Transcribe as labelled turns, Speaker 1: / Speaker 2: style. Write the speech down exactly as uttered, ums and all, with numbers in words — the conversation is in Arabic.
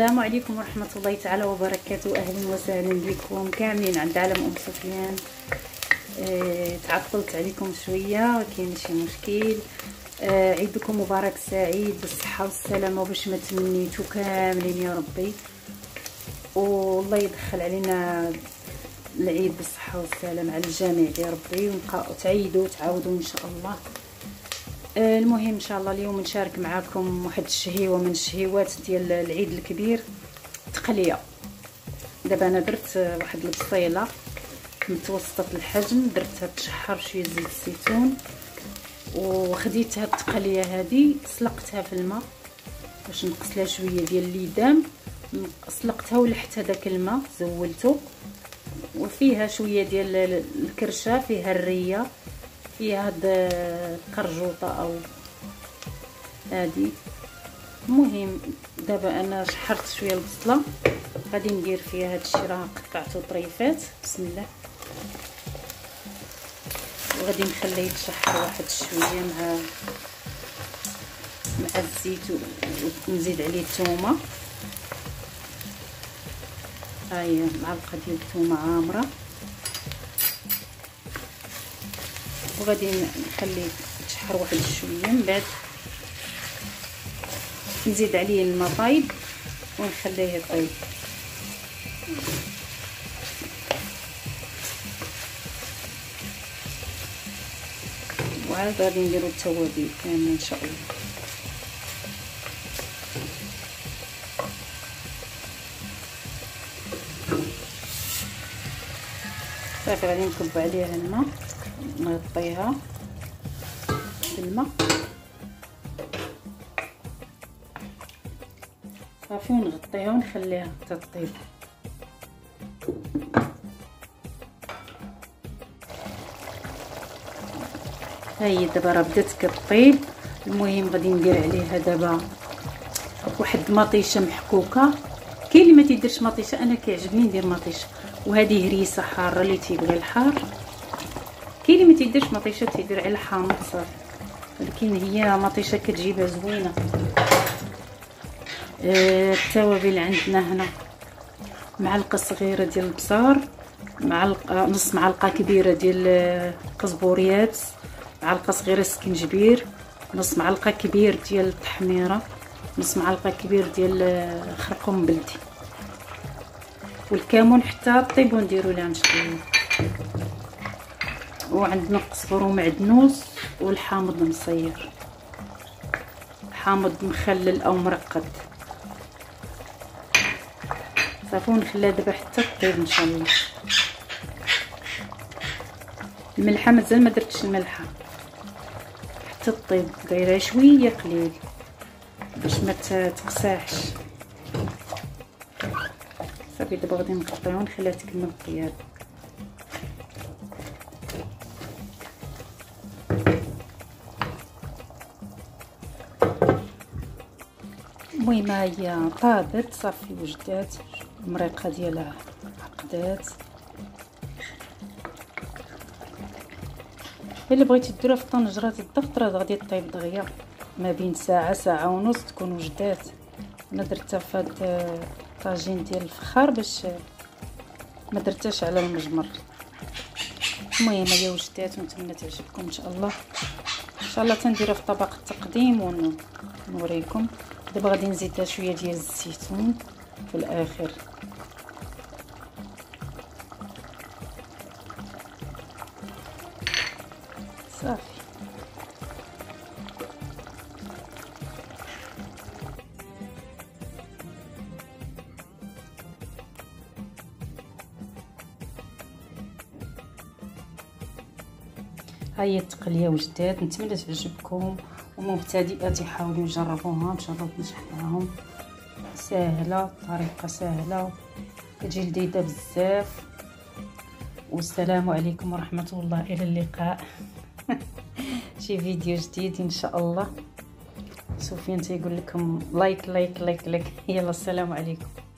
Speaker 1: السلام عليكم ورحمة الله تعالى وبركاته. أهلا وسهلا بكم كاملين عند عالم أم سفيان. اه تعطلت عليكم شوية، كاين شي مشكل. اه عيدكم مبارك سعيد بالصحة والسلامة وباش ما تمنيتو كاملين يا ربي، والله يدخل علينا العيد بالصحة والسلام على الجميع يا ربي، ونبقاو تعيدوا وتعاودوا ان شاء الله. المهم ان شاء الله اليوم نشارك معكم واحد الشهيوه من الشهيوات ديال العيد الكبير، تقليه. دابا انا درت واحد البصيله متوسطه الحجم، درتها تشحر شويه زيت الزيتون، وخديت هاد التقليه هادي سلقتها في الماء باش نقص لها شويه ديال الليدام، سلقتها ولحت هذاك الماء زولته، وفيها شويه ديال الكرشه، فيها الريه، فيها هاد القرجوطه او هادي. المهم دابا انا شحرت شويه البصله، غادي ندير فيها هادشي راه قطعته طريفات. بسم الله. وغادي نخليه يتشحر واحد شويه مع مع الزيت، ونزيد عليه الثومه. ها هي معلقه ديال الثومه عامره، وغادي نخليه يتشحر واحد شويه، من بعد نزيد عليه الماء طايب ونخليه يطيب. وعاد غادي نديرو التوابل كامل ان شاء الله. صافي غادي نكب عليها الماء، نغطيها بالماء صافي، ونغطيها ونخليها تطيب. ها هي دابا راه بدات كطيب. المهم غادي ندير عليها دابا واحد مطيشه محكوكه. كاين اللي ما تيديرش مطيشه، انا كيعجبني ندير مطيشه. وهذه هريسه حاره اللي تيبغي الحار، كاين اللي ما تيديرش مطيشه تيدير على الحامض صافي، ولكن هي مطيشه كتجيبها زوينه. آه التوابل عندنا هنا معلقه صغيره ديال البصار، معلقه نص معلقه كبيره ديال القزبوريات، معلقه صغيره سكنجبير، نص معلقه كبير ديال التحميره، نص معلقه كبير ديال خرقوم بلدي، والكمون حتى طيب ونديرو لها نشطيو. وعندنا قزبر ومعدنوس والحامض مصير، حامض مخلل او مرقد. صافي ونخليها دابا حتى طيب ان شاء الله. الملحه مازال ما درتش الملحه حتى طيب، دايره شويه قليل باش ما تقساحش. صافي دابا غادي نغطيها ونخليها تكمل الطياب. المهم هي طابت صافي، وجدات المريقه ديالها عقدات. الا بغيتي ديروها في طنجره الضغط راه غادي طيب دغيا، ما بين ساعه ساعه ونص تكون وجدات. انا درتها في هاد الطاجين ديال الفخار باش ما درتهاش على المجمر. المهم هي وجدات، ونتمنى تعجبكم ان شاء الله. ان شاء الله تنديرها في طبق التقديم ونوريكم. دابا غادي نزيدها شويه ديال الزيتون في الاخر. صافي ها هي التقليه وجدات، نتمنى تعجبكم. ومبتدئات يحاولوا يجربوها ان شاء الله تنجح معاهم. سهله، طريقه سهله، كتجي لذيذه بزاف. والسلام عليكم ورحمه الله، الى اللقاء. شي فيديو جديد ان شاء الله. سفيان تيقول لكم لايك لايك لايك لايك. يلا السلام عليكم.